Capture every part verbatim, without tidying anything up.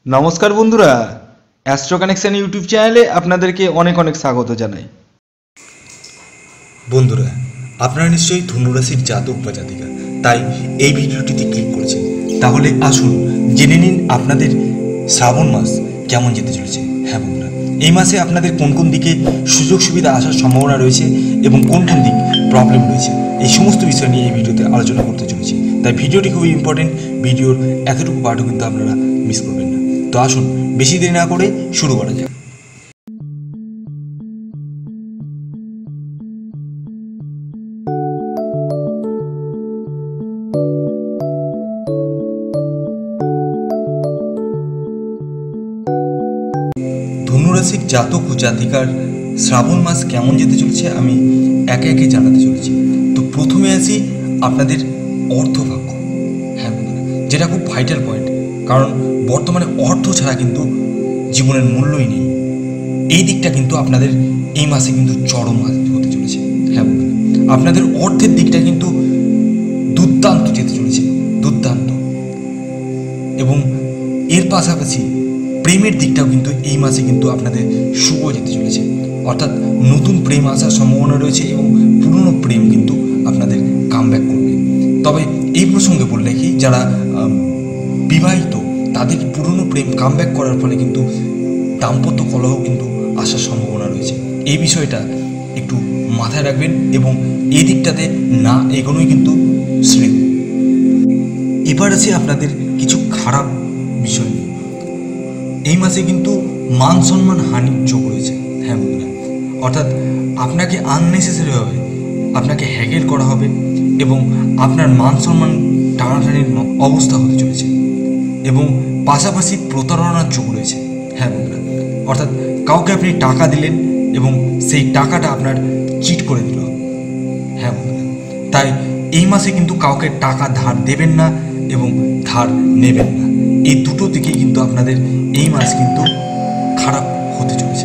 নমস্কার বন্ধুরা, astro connection YouTube চ্যানেলে আপনাদেরকে অনেক অনেক স্বাগত জানাই। বন্ধুরা, আপনারা নিশ্চয়ই ধনুরাশির জাতক বা জাতিকা, তাই এই ভিডিওটিতে ক্লিক করেছেন। তাহলে আসুন জেনে নিন আপনাদের শ্রাবণ মাস কেমন যেতে চলেছে। হ্যাঁ বন্ধুরা, এই মাসে আপনাদের কোন কোন দিকে সুযোগ সুবিধা আসার সম্ভাবনা রয়েছে এবং কোন কোন দিক প্রবলেম রয়েছে, এই সমস্ত বিষয় নিয়ে এই ভিডিওতে আলোচনা করতে চলেছি। তাই ভিডিওটি খুবই ইম্পর্টেন্ট, ভিডিওর এতটুকু পার্টও কিন্তু আপনারা মিস করবেন না। তো আসুন বেশি দেরি না করে শুরু করা যাক। ধনুরাশির জাতক ও জাতিকার শ্রাবণ মাস কেমন যেতে চলেছে আমি একে একে জানাতে চলেছি। তো প্রথমে আসি আপনাদের অর্থভাগ্য। হ্যাঁ বন্ধুরা, যেটা খুব ভাইটাল পয়েন্ট, কারণ বর্তমানে অর্থ ছাড়া কিন্তু জীবনের মূল্যই নেই। এই দিকটা কিন্তু আপনাদের এই মাসে কিন্তু চরম মাস হতে চলেছে। হ্যাঁ বন্ধুরা, আপনাদের অর্থের দিকটা কিন্তু দুর্দান্ত যেতে চলেছে, দুর্দান্ত। এবং এর পাশাপাশি প্রেমের দিকটাও কিন্তু এই মাসে কিন্তু আপনাদের শুভ যেতে চলেছে, অর্থাৎ নতুন প্রেম আসার সম্ভাবনা রয়েছে এবং পুরনো প্রেম কিন্তু আপনাদের কামব্যাক করবে। তবে এই প্রসঙ্গে বললে কি, যারা বিবাহিত তাদের পুরনো প্রেম কামব্যাক করার ফলে কিন্তু দাম্পত্য কলহ কিন্তু আসার সম্ভাবনা রয়েছে। এই বিষয়টা একটু মাথায় রাখবেন এবং এই দিকটাতে না এগোনোই কিন্তু শ্রেয়। এবার আছে আপনাদের কিছু খারাপ বিষয় নিয়ে। এই মাসে কিন্তু মান সম্মান হানির যোগ রয়েছে। হ্যাঁ বন্ধুরা, অর্থাৎ আপনাকে আননেসেসারিভাবে আপনাকে হ্যাগেল করা হবে এবং আপনার মান সম্মান টানাটানির অবস্থা হতে চলেছে এবং পাশাপাশি প্রতারণার যোগ রয়েছে। হ্যাঁ বন্ধুরা, অর্থাৎ কাউকে আপনি টাকা দিলেন এবং সেই টাকাটা আপনার চিট করে দিল। হ্যাঁ বন্ধুরা, তাই এই মাসে কিন্তু কাউকে টাকা ধার দেবেন না এবং ধার নেবেন না। এই দুটো দিকেই কিন্তু আপনাদের এই মাস কিন্তু খারাপ হতে চলেছে।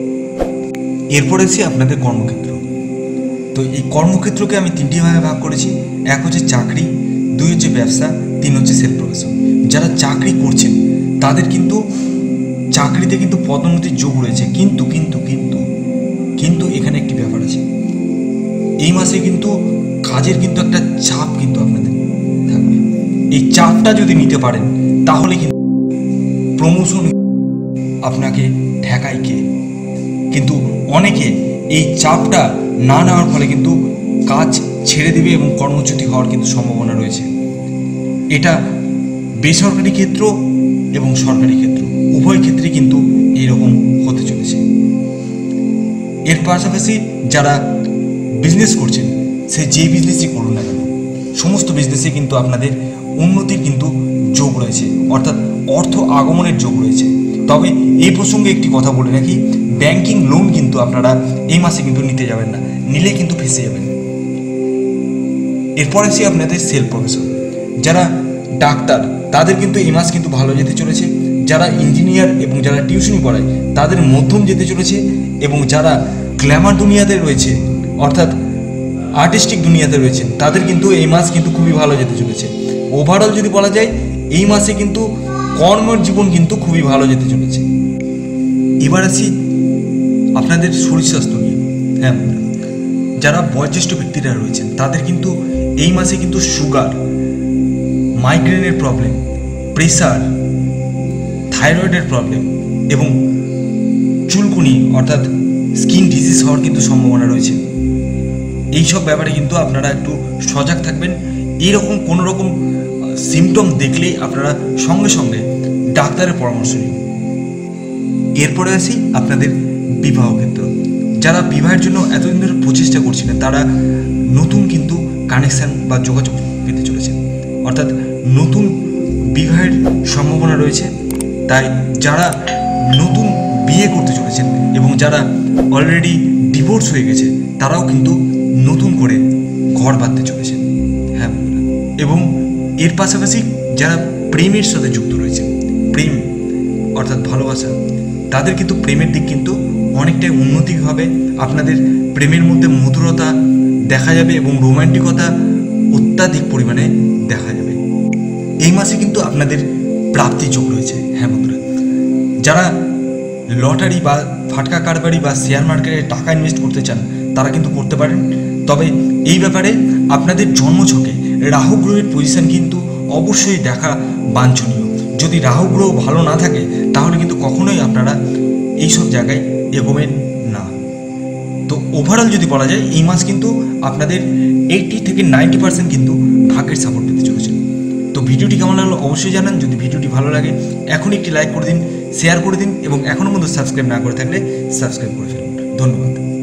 এরপরে এসে আপনাদের কর্মক্ষেত্র। তো এই কর্মক্ষেত্রকে আমি তিনটি ভাগে ভাগ করেছি। এক হচ্ছে চাকরি, দুই হচ্ছে ব্যবসা, তিন হচ্ছে সেলফ প্রফেশন। যারা চাকরি করছেন তাদের কিন্তু চাকরিতে কিন্তু পদোন্নতির যোগ রয়েছে, কিন্তু কিন্তু কিন্তু কিন্তু এখানে একটি ব্যাপার আছে। এই মাসে কিন্তু কাজের কিন্তু একটা চাপ কিন্তু আপনাদের থাকবে। এই চাপটা যদি নিতে পারেন তাহলে কিন্তু প্রমোশন আপনাকে ঠেকায় কে। কিন্তু অনেকে এই চাপটা না নেওয়ার ফলে কিন্তু কাজ ছেড়ে দেবে এবং কর্মচ্যুতি হওয়ার কিন্তু সম্ভাবনা রয়েছে। এটা বেসরকারি ক্ষেত্র এবং সরকারি ক্ষেত্র উভয় ক্ষেত্রে কিন্তু এইরকম হতে চলেছে। এর পাশাপাশি যারা বিজনেস করছেন, সে যে বিজনেসই করুন না কেন, সমস্ত বিজনেসে কিন্তু আপনাদের উন্নতির কিন্তু যোগ রয়েছে, অর্থাৎ অর্থ আগমনের যোগ রয়েছে। তবে এই প্রসঙ্গে একটি কথা বলে রাখি, ব্যাংকিং লোন কিন্তু আপনারা এই মাসে কিন্তু নিতে যাবেন না, নিলে কিন্তু ফেঁসে যাবেন। এরপর আসি আপনাদের সেলফ প্রফেশন। যারা ডাক্তার তাদের কিন্তু এই মাস কিন্তু ভালো যেতে চলেছে। যারা ইঞ্জিনিয়ার এবং যারা টিউশনি পড়ায় তাদের মধ্যম যেতে চলেছে এবং যারা গ্ল্যামার দুনিয়াতে রয়েছে, অর্থাৎ আর্টিস্টিক দুনিয়াতে রয়েছেন, তাদের কিন্তু এই মাস কিন্তু খুবই ভালো যেতে চলেছে। ওভারঅল যদি বলা যায় এই মাসে কিন্তু কর্মের জীবন কিন্তু খুবই ভালো যেতে চলেছে। এবার আসি আপনাদের শরীর স্বাস্থ্য নিয়ে। হ্যাঁ, যারা বয়োজ্যেষ্ঠ ব্যক্তিরা রয়েছেন তাদের কিন্তু এই মাসে কিন্তু সুগার, মাইগ্রেনের প্রবলেম, প্রেসার, থাইরয়েডের প্রবলেম এবং চুলকুনি অর্থাৎ স্কিন ডিজিজ হওয়ার কিন্তু সম্ভাবনা রয়েছে। এইসব ব্যাপারে কিন্তু আপনারা একটু সজাগ থাকবেন। এইরকম কোনো রকম সিমটম দেখলেই আপনারা সঙ্গে সঙ্গে ডাক্তারের পরামর্শ নিন। এরপরে আসি আপনাদের বিবাহ ক্ষেত্র। যারা বিবাহের জন্য এতদিন ধরে প্রচেষ্টা করছিলেন তারা নতুন কিন্তু কানেকশান বা যোগাযোগ পেতে চলেছেন, অর্থাৎ নতুন বিবাহের সম্ভাবনা রয়েছে। তাই যারা নতুন বিয়ে করতে চলেছেন এবং যারা অলরেডি ডিভোর্স হয়ে গেছে তারাও কিন্তু নতুন করে ঘর বাঁধতে চলেছেন। হ্যাঁ, এবং এর পাশাপাশি যারা প্রেমের সাথে যুক্ত রয়েছে, প্রেম অর্থাৎ ভালোবাসা, তাদের কিন্তু প্রেমের দিক কিন্তু অনেকটাই উন্নতি হবে। আপনাদের প্রেমের মধ্যে মধুরতা দেখা যাবে এবং রোমান্টিকতা অত্যাধিক পরিমাণে দেখা যাবে। এই মাসে কিন্তু আপনাদের প্রাপ্তি যোগ রয়েছে। হ্যাঁ বন্ধুরা, যারা লটারি বা ফাটকা কারবারি বা শেয়ার মার্কেটে টাকা ইনভেস্ট করতে চান তারা কিন্তু করতে পারেন। তবে এই ব্যাপারে আপনাদের জন্মছকে রাহু গ্রহের পজিশন কিন্তু অবশ্যই দেখা বাঞ্ছনীয়। যদি রাহু গ্রহ ভালো না থাকে তাহলে কিন্তু কখনোই আপনারা এইসব জায়গায় এগোবেন না। তো ওভারঅল যদি বলা যায় এই মাস কিন্তু আপনাদের এইটি থেকে নাইনটি পার্সেন্ট কিন্তু ভাগ্যের সাপোর্ট পেতে চলেছে। তো ভিডিওটি কেমন লাগলো অবশ্যই জানান। যদি ভিডিওটি ভালো লাগে এখন একটি লাইক করে দিন, শেয়ার করে দিন এবং এখনও পর্যন্ত সাবস্ক্রাইব না করে থাকলে সাবস্ক্রাইব করে ফেলুন। ধন্যবাদ।